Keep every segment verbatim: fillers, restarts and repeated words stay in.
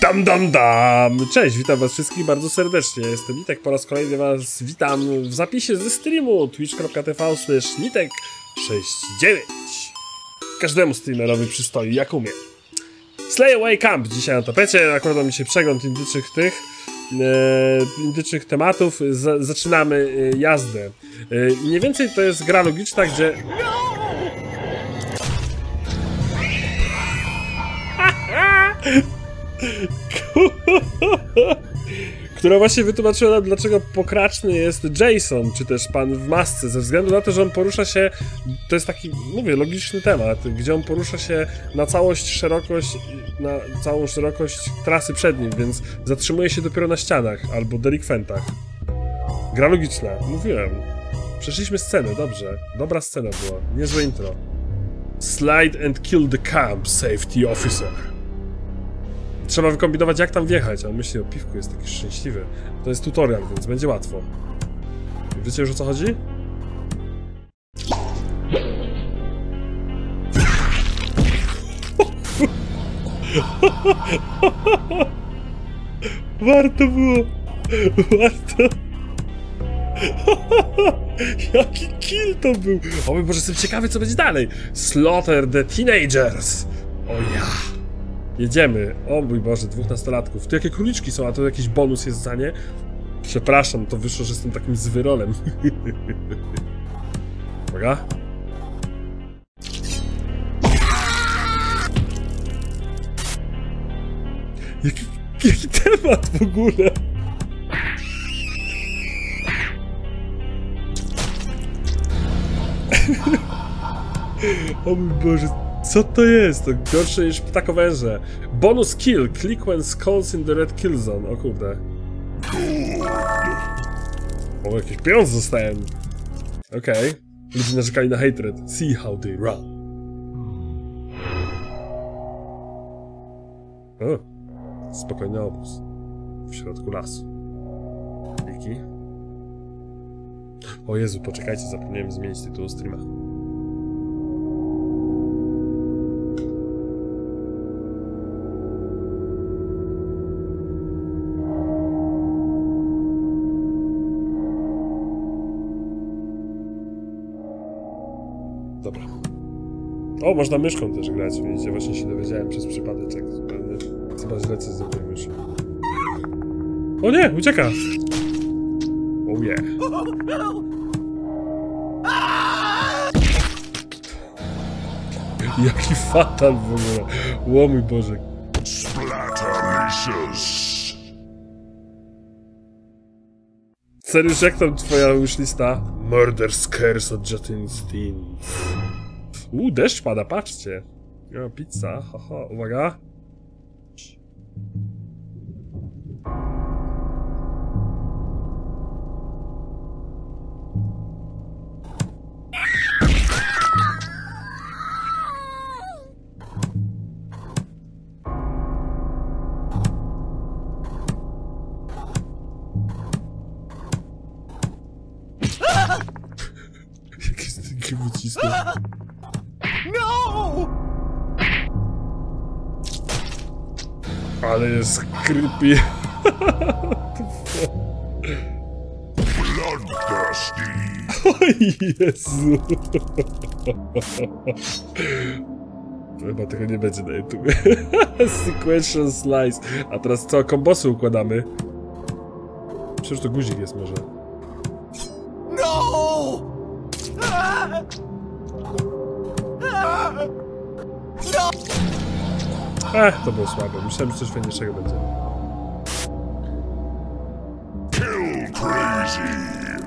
Dam, dam, dam! Cześć, witam was wszystkich bardzo serdecznie. Jestem Nitek, po raz kolejny was witam w zapisie ze streamu twitch kropka t v slash nitek sześćdziesiąt dziewięć. Każdemu streamerowi przystoi, jak umie. Slay Away Camp dzisiaj na tapecie. Akurat mi się przegląd indyczych tych e, indyczych tematów. Z, zaczynamy e, jazdę. E, mniej więcej to jest gra logiczna, gdzie... która właśnie wytłumaczyła nam, dlaczego pokraczny jest Jason, czy też pan w masce, ze względu na to, że on porusza się, to jest taki, mówię, logiczny temat, gdzie on porusza się na całość szerokość, na całą szerokość trasy przed nim, więc zatrzymuje się dopiero na ścianach albo delikwentach. Gra logiczna, mówiłem. Przeszliśmy scenę, dobrze. Dobra scena była, niezłe intro. Slide and kill the camp safety officer. Trzeba wykombinować, jak tam wjechać, a on myśli o piwku, jest taki szczęśliwy. To jest tutorial, więc będzie łatwo. Wiecie już, o co chodzi? Warto było! Warto! Jaki kill to był! O mój Boże, jestem ciekawy, co będzie dalej! Slaughter the teenagers! O ja! Jedziemy. O mój Boże, dwóch nastolatków. Tu jakie króliczki są, a to jakiś bonus jest za nie? Przepraszam, to wyszło, że jestem takim zwyrolem. Uwaga. Jaki, jaki temat w ogóle? O mój Boże. Co to jest? To gorsze niż ptakowęże. Bonus kill. Click when skulls in the red kill zone. O kurde. O, jakieś pieniądze dostałem. Okej. Okay. Ludzie narzekali na hatred. See how they run. O. Spokojny obóz. W środku lasu. Wiki. O Jezu, poczekajcie, zapomniałem zmienić tytuł streama. Dobra. O, można myszką też grać, widzicie, właśnie się dowiedziałem przez przypadek, zupełnie. Chyba źle coś zrobiłem już. O nie, ucieka! Oh yeah. Jaki fatal w ogóle. O mój Boże. Seriusz, jak tam twoja wishlista? Murder Scares od Justin Stevens. Uuu, deszcz pada, patrzcie. O, pizza, haha, uwaga. Jakie stynki wycisnął. No! Ale jest creepy. O Jezu. To chyba tego nie będzie na YouTube. Sequential slice. A teraz co? Kombosy układamy. Przecież to guzik jest może. No! Ech, to było słabe. Myślałem, że coś fajniejszego będzie. Kill crazy.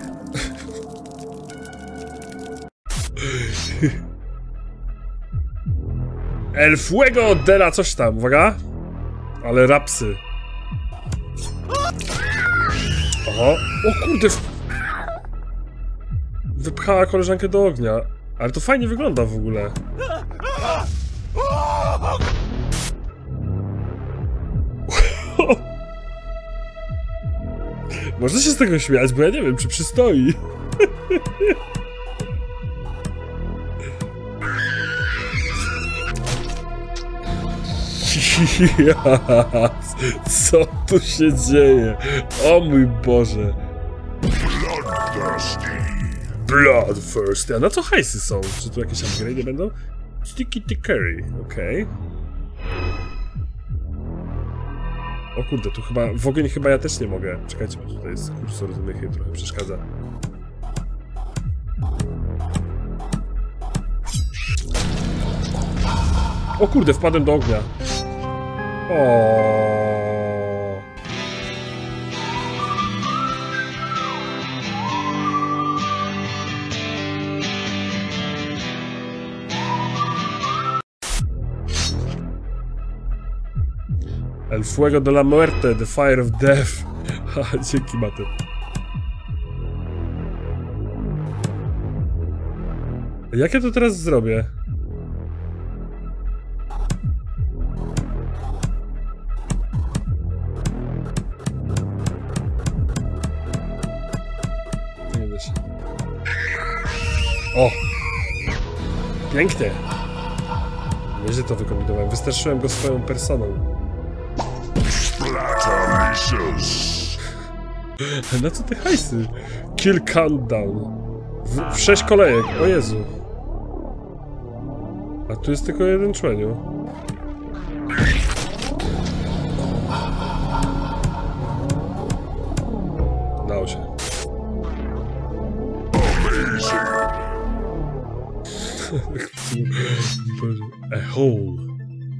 El Fuego de la coś tam, uwaga. Ale rapsy. Oho. O kurde. Wypchała koleżankę do ognia. Ale to fajnie wygląda w ogóle. Można się z tego śmiać, bo ja nie wiem, czy przystoi. Ja, co tu się dzieje? O mój Boże. Bloodthirsty. A na co hajsy są? Czy tu jakieś upgrade'y będą? Sticky Tickery, okej. Okay. O kurde, tu chyba... W ogień chyba ja też nie mogę. Czekajcie, bo tutaj jest kursor z mychy, trochę przeszkadza. O kurde, wpadłem do ognia. O. El fuego de la muerte, the fire of death. Ha, dzięki, Maty. Jak ja to teraz zrobię? Nie da się. O! Pięknie! Nieźle to wykombinowałem. Wystraszyłem go swoją personą. Na co te hajsy? Kill countdown. W, w sześć kolejek, o Jezu. A tu jest tylko jeden człeniu. Dał się. A hole.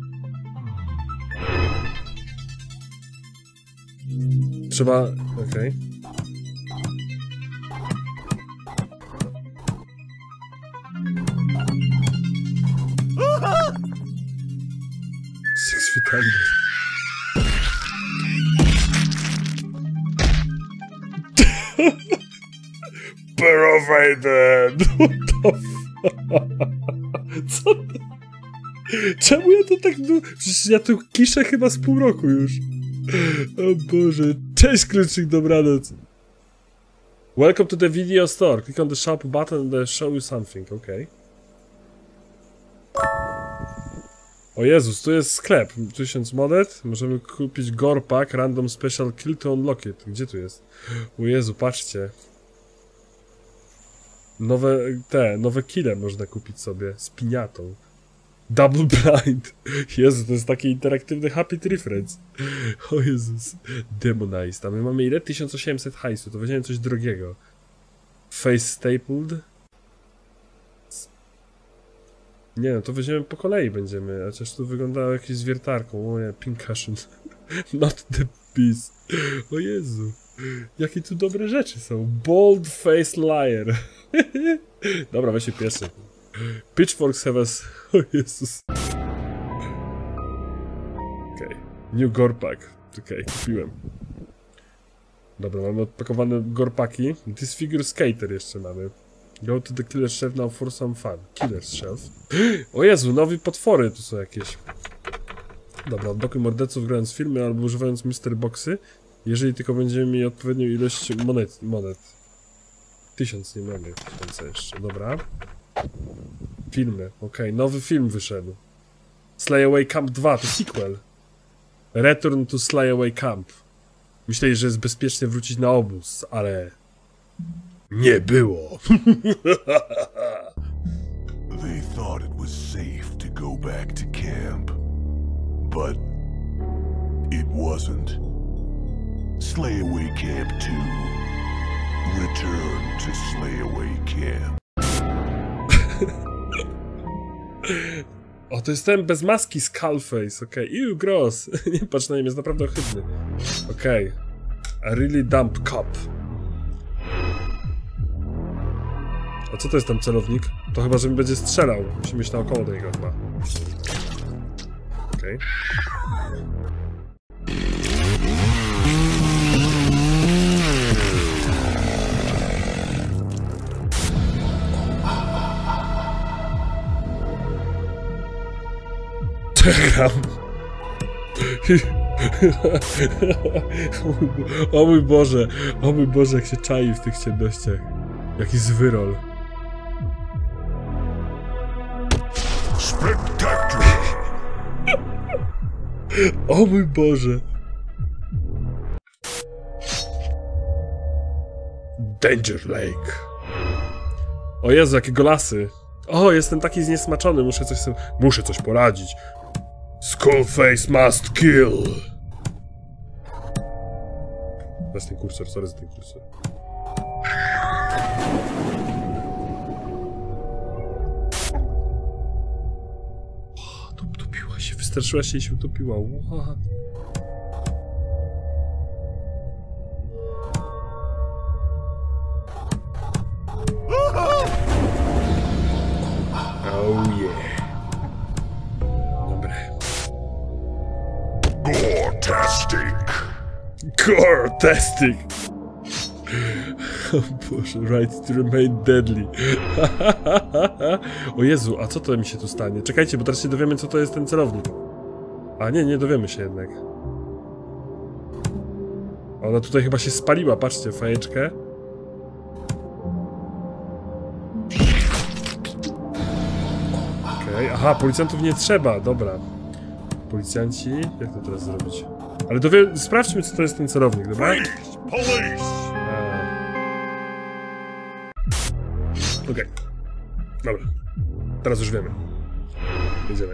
Trzeba... okej. Okay. Six feet under. Provided! What the fuck? Co to? Czemu ja to tak... du... Przecież ja tu kiszę chyba z pół roku już. O Boże. Cześć, kluczyk, dobranoc. Welcome to the video store. Click on the shop button and they show you something. Okay. O Jezus, tu jest sklep. tysiąc monet. Możemy kupić gore pack, random special kill to unlock it. Gdzie tu jest? O Jezu, patrzcie. Nowe, te, nowe kille można kupić sobie z piniatą. Double blind. Jezu, to jest taki interaktywny Happy Tree Friends. O Jezus. Demonized. A my mamy ile? tysiąc osiemset hajsu. To weźmiemy coś drogiego. Face stapled. Nie no, to weźmiemy po kolei będziemy. Chociaż tu wyglądało jakieś z wiertarką. O nie, pincushion. Not the piece. O Jezu. Jakie tu dobre rzeczy są. Bold face liar. Dobra, weź się pierwszy. Pitchforks have us... O Jezus. Okej. Okay. New gore pack. Okej, okay, kupiłem. Dobra, mamy odpakowane gorpaki. Disfigure skater jeszcze mamy. Go to the killer's shelf now for some fun. Killer's shelf. O Jezu, nowe potwory tu są jakieś. Dobra, odblokuj morderców grając filmy albo używając mystery boxy. Jeżeli tylko będziemy mieli odpowiednią ilość monet. monet. Tysiąc nie mamy. Tysiące jeszcze. Dobra. Filmy. Okej, okay. Nowy film wyszedł. Slay Away Camp dwa, to sequel. Return to Slay Away Camp. Myśleli, że jest bezpiecznie wrócić na obóz, ale... nie było. They thought it was safe to go back to camp, but it wasn't. Slay Away Camp two. Return to Slay Away Camp. O, to jest ten bez maski Skullface, okej. Okay. Ew, gross. Nie patrz na nim, jest naprawdę ohydny. Okej. Okay. A really dumb cop. A co to jest tam celownik? To chyba, że mi będzie strzelał. Musimy iść naokoło do niego chyba. Okej. Okay. Czekam. O mój Boże, o mój Boże, jak się czai w tych ciemnościach. Jaki zwyrol. O mój Boże. Danger Lake. O Jezu, jakie golasy. O, jestem taki zniesmaczony, muszę coś sobie... Muszę coś poradzić. Skullface must kill. Weź ten kursor, sorry za ten kursor. O, to utopiła się, wystraszyła się i się utopiła. What? Oh yeah. Dobre. Gore-tastic. Gore-tastic. O Boże, right to remain deadly. O Jezu, a co to mi się tu stanie? Czekajcie, bo teraz się dowiemy, co to jest ten celownik. A nie, nie dowiemy się jednak. Ona tutaj chyba się spaliła, patrzcie, fajeczkę. Okej, okay. Aha, policjantów nie trzeba, dobra. Policjanci, jak to teraz zrobić? Ale dowie... sprawdźmy, co to jest ten celownik, dobra? Okej. Okay. Dobra. Teraz już wiemy. Jedziemy.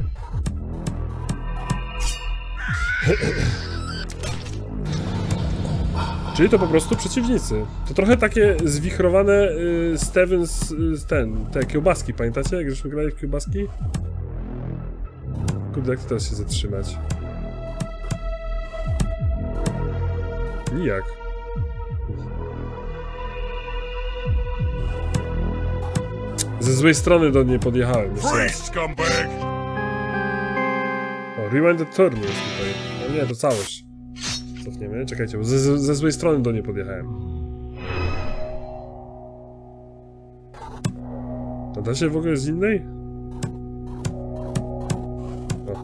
Czyli to po prostu przeciwnicy. To trochę takie zwichrowane y, Steven z, z ten, te kiełbaski, pamiętacie? Jak żeśmy grali w kiełbaski? Kurde, jak to teraz się zatrzymać? Nijak. Ze złej strony do niej podjechałem. O, rewind the turn jest tutaj. No nie, to całość. Cofniemy, czekajcie, bo ze, ze, ze złej strony do niej podjechałem. A da się w ogóle z innej? O.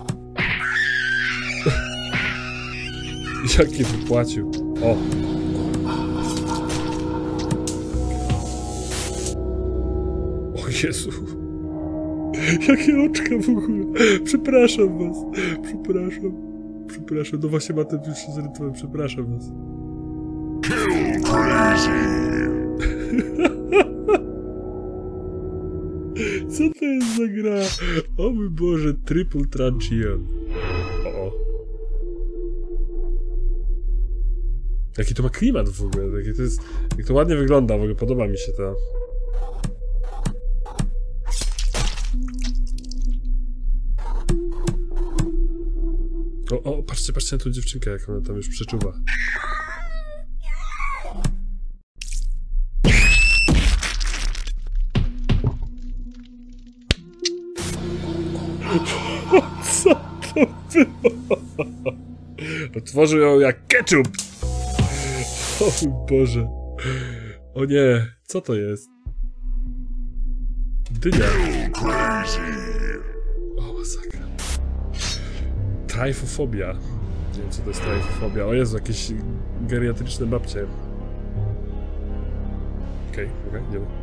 Jaki wypłacił. O! O Jezu! Jakie oczka w ogóle! Przepraszam was! Przepraszam. Przepraszam, no właśnie Matem już się zorientowałem, przepraszam was. Kill crazy! Co to jest za gra? O mój Boże, Triple Truncheon. O, o. Jaki to ma klimat w ogóle, jaki to jest... Jak to ładnie wygląda, w ogóle podoba mi się to. O, o, patrzcie, patrzcie na tą dziewczynkę, jak ona tam już przeczuwa. Co to było? Otworzył ją jak ketchup! O mój Boże. O nie, co to jest? Dynia. O, masakra. Trajfofobia. Nie wiem, co to jest trajfofobia. O Jezu, jakieś geriatryczne babcie. Okej, okay, okej, okay, idziemy.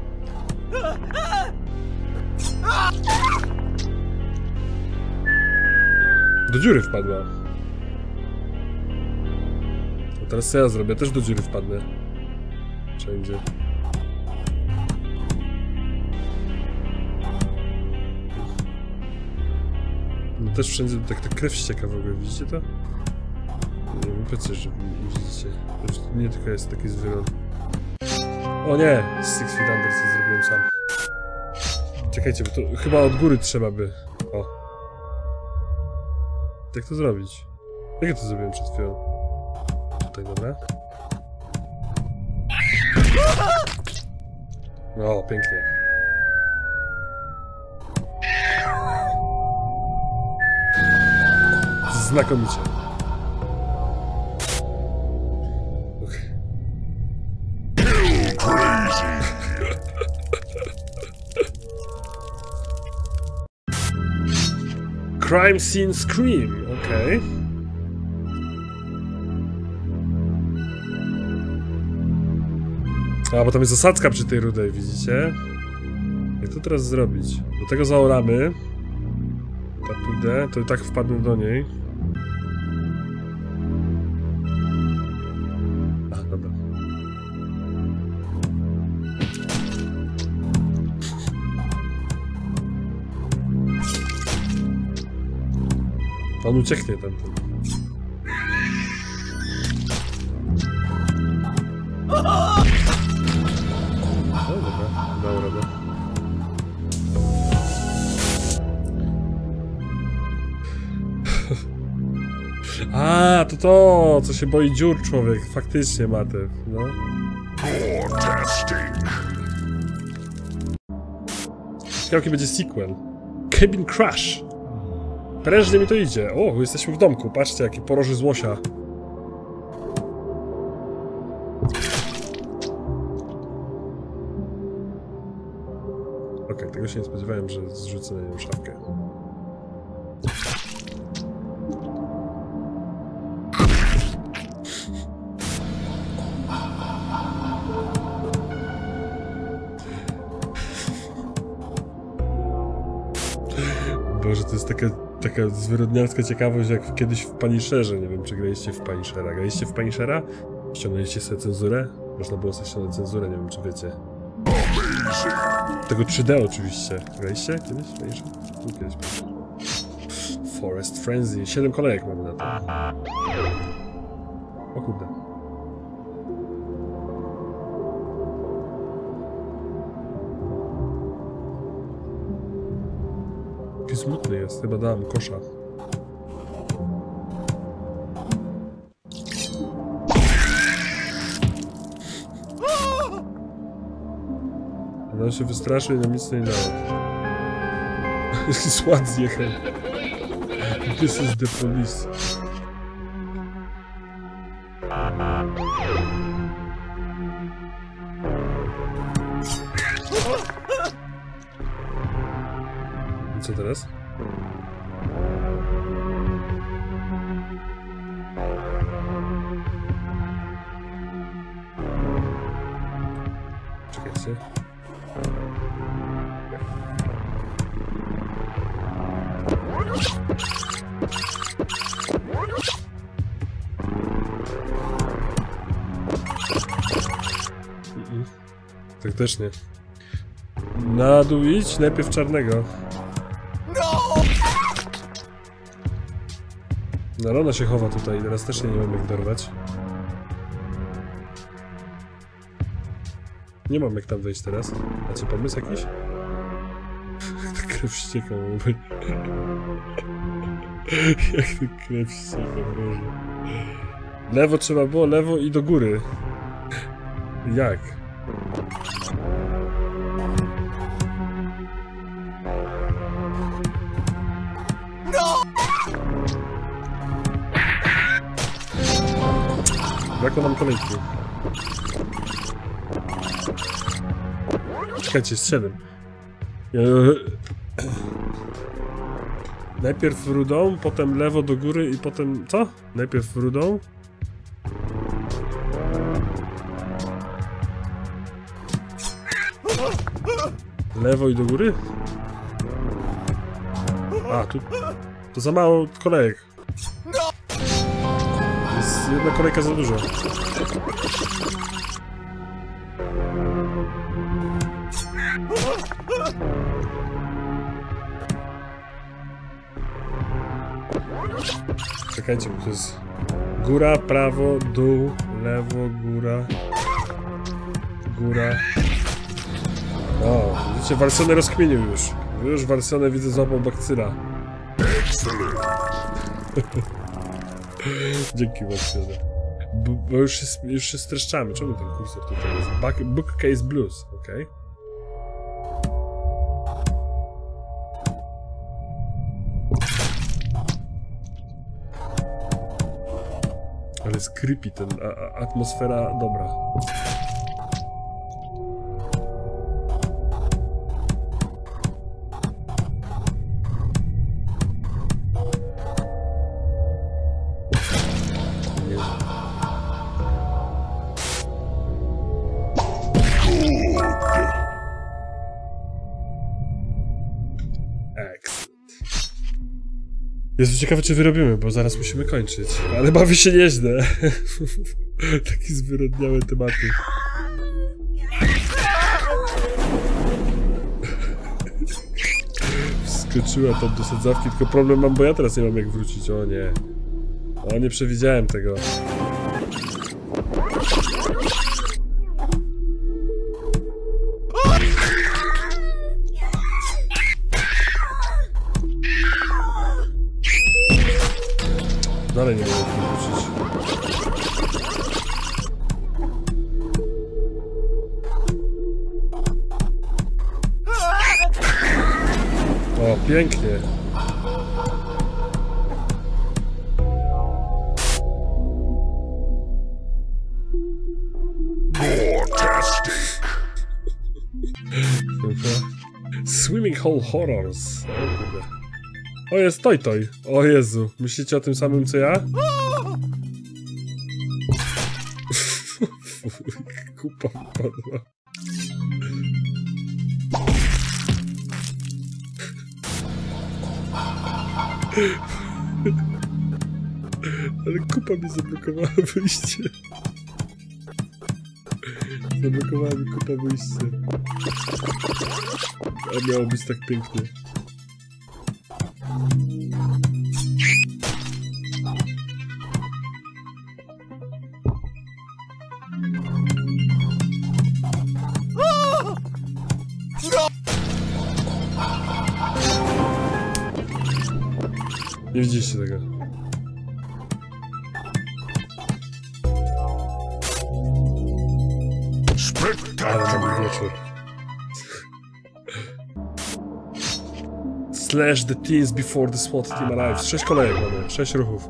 Do dziury wpadła. A teraz co ja zrobię? Też do dziury wpadnę. Wszędzie. No też wszędzie tak ta krew ścieka w ogóle, widzicie to? Nie wiem, powiedzcie, że widzicie. To nie tylko jest taki zwyrot. O nie! Six Feet Under co zrobiłem sam. Czekajcie, bo to chyba od góry trzeba by... O. Jak to zrobić? Jak ja to zrobiłem przed chwilą? Tutaj, dobra. O, pięknie. Znakomicie. Okay. Crime Scene Scream, okej. Okay. A, bo tam jest zasadzka przy tej rudej, widzicie? Jak to teraz zrobić? Do tego zaoramy. Tak pójdę, to i tak wpadnę do niej. On ucieknie tamten. No dobra, dał radę. A, to to, co się boi dziur człowiek. Faktycznie, Matew, no. Jaki będzie sequel? Cabin Crash. Prężnie mi to idzie. O, jesteśmy w domku. Patrzcie, jaki poroży z łosia. Okej, okay, tego się nie spodziewałem, że zrzucę na nią szafkę. Boże, to jest taka, taka zwyrodnialska ciekawość, jak kiedyś w Punisherze. Nie wiem, czy graliście w Punishera. Graliście w Punishera? Ściągnęliście sobie cenzurę? Można było sobie ściągnąć cenzurę, nie wiem, czy wiecie. Tego trzy D oczywiście. Graliście kiedyś? Punisher? No, kiedyś Punisher. Forest Frenzy. Siedem kolejek mamy na to. O kurde. Jaki smutny jest, chyba dałem kosza. Ale on się wystraszył i nam nic nie dało. Jaki sład zjechał. This is the police. I co teraz? Czekajcie. Mm-mm. Tak też nie. Na dół idź, najpierw czarnego. No, Rona się chowa tutaj, teraz też nie mam jak dorwać. Nie mam jak tam wejść teraz. A co, pomysł jakiś? Jak ta krew ścieka, jak ta krew ścieka, Boże. Lewo trzeba było, lewo i do góry. Jak? Brakło nam kolejki. Czekajcie, jest siedem. Najpierw rudą, potem lewo do góry i potem... Co? Najpierw rudą. Lewo i do góry? A, tu... To za mało kolejek. Jest jedna kolejka za dużo. Czekajcie, bo to jest góra, prawo, dół, lewo, góra, góra. O, widzicie, Walsone rozkminił już. Już Walsone widzę złapał bakcyla. Dzięki, Walsone. Bo już się, już się streszczamy. Czemu ten kursor tutaj jest? Back, bookcase Blues, okej. Okay. Ale jest creepy ten, a, a, atmosfera dobra. Jest ciekawe, czy wyrobimy, bo zaraz musimy kończyć. Ale bawi się nieźle. Taki zwyrodniałe tematy. Skoczyła tam do sadzawki, tylko problem mam, bo ja teraz nie mam jak wrócić. O nie. O, nie przewidziałem tego. Dalej nie mogę wrócić. O, pięknie. Swimming Hole Horrors. O, jest Toy Toy. O Jezu, myślicie o tym samym co ja? Kupa wpadła. Ale kupa mi zablokowała wyjście. Zablokowała mi kupa wyjście. A miało być tak pięknie. Nie widzieliście tego. Ale wieczór. Slash the teens before the SWAT team arrives. Sześć kolejek mamy, sześć ruchów.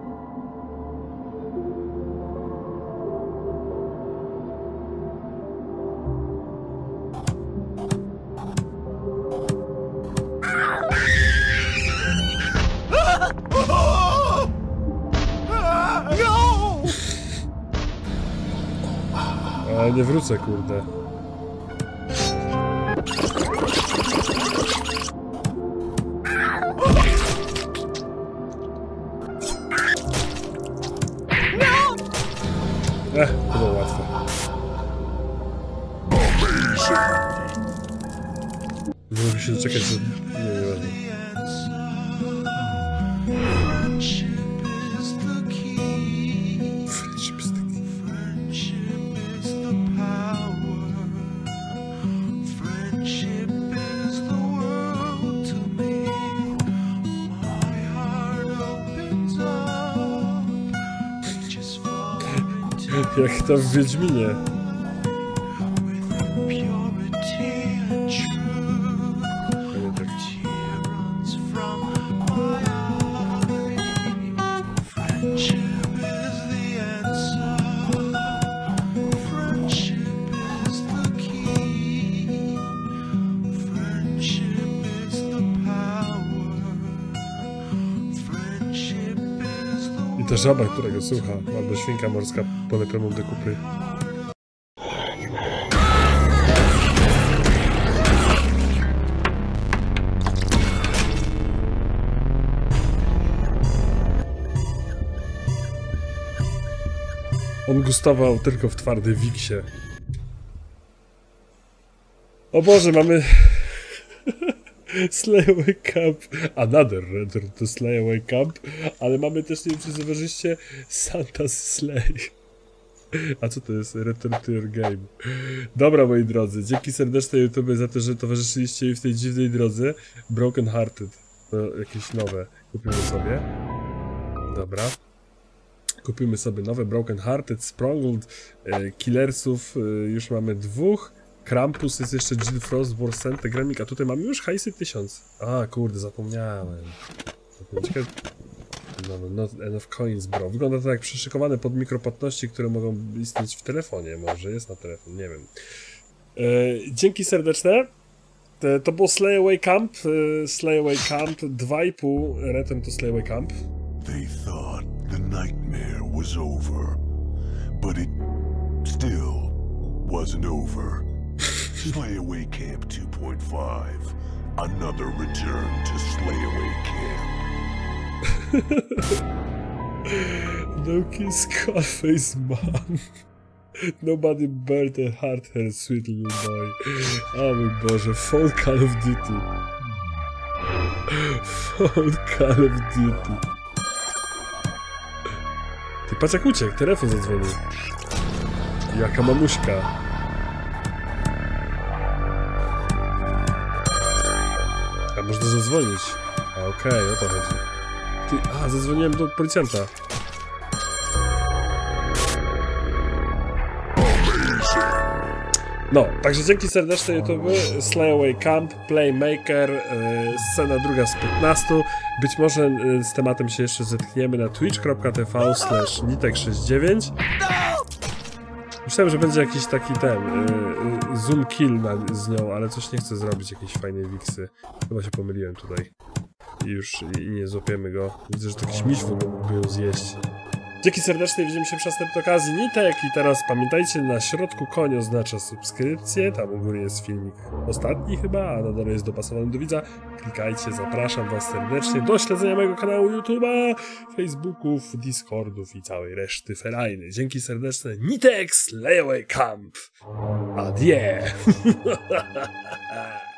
Ale nie wrócę, kurde. Eh, to było łatwe. Nie mogę się doczekać, że... Nie, nie ważne. Jak to w Wiedźminie. I ta żaba, którego słucha, albo świnka morska polepiona do kupy. On gustował tylko w twardej wiksie. O Boże, mamy... Slay Away Camp, another return to Slay Away Camp, ale mamy też, nie wiem czy zauważyliście, Santa's Slay. A co to jest? Return to your game. Dobra, moi drodzy, dzięki serdeczne YouTube za to, że towarzyszyliście mi w tej dziwnej drodze. Broken Hearted, to jakieś nowe kupimy sobie. Dobra. Kupimy sobie nowe Broken Hearted, Sprongled, e, Killersów, e, już mamy dwóch. Krampus jest jeszcze Jill Frost, Borsente, Gremik, a tutaj mamy już hajsy tysiąc. A kurde, zapomniałem. No, not enough coins, bro. Wygląda to jak przyszykowane pod mikropłatności, które mogą istnieć w telefonie. Może jest na telefon, nie wiem. E, dzięki serdeczne. E, to było Slay Away Camp. E, Slay Away Camp dwa i pół. Return to Slay Away Camp. They thought the nightmare was over, but it still wasn't over. Slay Away Camp two point five. Another return to Slay Away Camp. No kiss Scarface mom. Nobody burned a heart her sweet little boy. O mój Boże, full Call of Duty. Phone Call of Duty. Ty patrz jak uciekł, telefon zadzwonił. Jaka mamuśka. A można zadzwonić. A okej, okay, o to chodzi. Ty, a, zadzwoniłem do policjanta. No, także dzięki serdeczne YouTube, Slayaway Camp, Playmaker, yy, scena druga z piętnastu. Być może yy, z tematem się jeszcze zetkniemy na twitch.tv slash nitek sześćdziesiąt dziewięć. Myślałem, że będzie jakiś taki ten, yy, yy, zoom kill na, z nią, ale coś nie chcę zrobić, jakiejś fajnej wiksy. Chyba się pomyliłem tutaj. I już i, i nie złapiemy go. Widzę, że to jakiś miś w ogóle mógłby ją zjeść. Dzięki serdecznie, widzimy się przy następnej okazji Nitek i teraz pamiętajcie, na środku koń oznacza subskrypcję, tam u góry jest filmik ostatni chyba, a na dole jest dopasowany do widza. Klikajcie, zapraszam was serdecznie do śledzenia mojego kanału YouTube'a, Facebooków, Discordów i całej reszty ferajny. Dzięki serdeczne, Nitek, Slayaway Camp. Adieu.